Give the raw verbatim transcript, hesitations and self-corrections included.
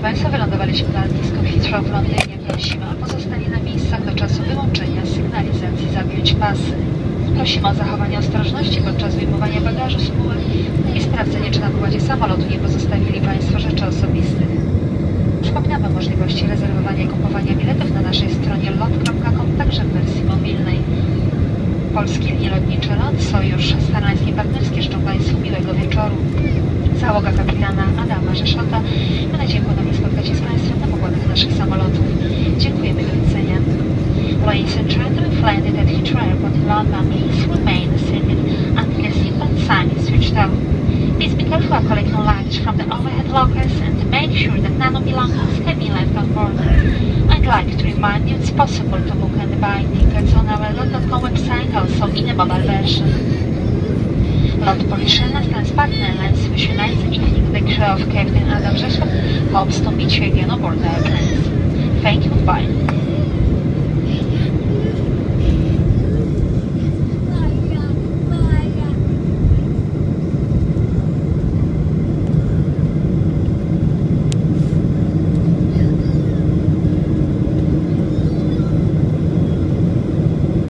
Państwa, wylądowaliśmy na lotnisku Heathrow w Londynie. Prosimy o pozostanie na miejscach do czasu wyłączenia sygnalizacji zapiąć pasy. Prosimy o zachowanie ostrożności podczas wyjmowania bagażu z półek i sprawdzenie, czy na pokładzie samolotu nie pozostawili Państwo rzeczy osobistych. Przypominamy o możliwości rezerwowania i kupowania biletów na naszej stronie lot kropka com, także w wersji mobilnej. Polskie linie lotnicze LOT, Sojusz, Starańskie Partnerskie życzą Państwu miłego wieczoru. Załoga kapitana Adama Rzeszota. Mam nadzieję ponownie spotkać się z Państwem na pokładach naszych samolotów. Dziękujemy, do widzenia. Ladies and gentlemen, landed at Heathrow Airport in London, please remain seated until the seatbelt sign is switched off. Please be careful while collecting luggage from the overhead lockers and make sure that none of belongings have been left on board. I'd like to remind you it's possible to book and buy tickets on our lot dot com website, also in a mobile version. Lot Polish Airlines Transpartner Airlines wish you a nice evening. The crew of Captain Adam Rzeszot hopes to meet you again aboard the airplanes. Thank you, goodbye.